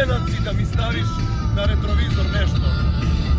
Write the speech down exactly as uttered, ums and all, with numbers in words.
Lenac si da mi staviš na retrovizor nešto.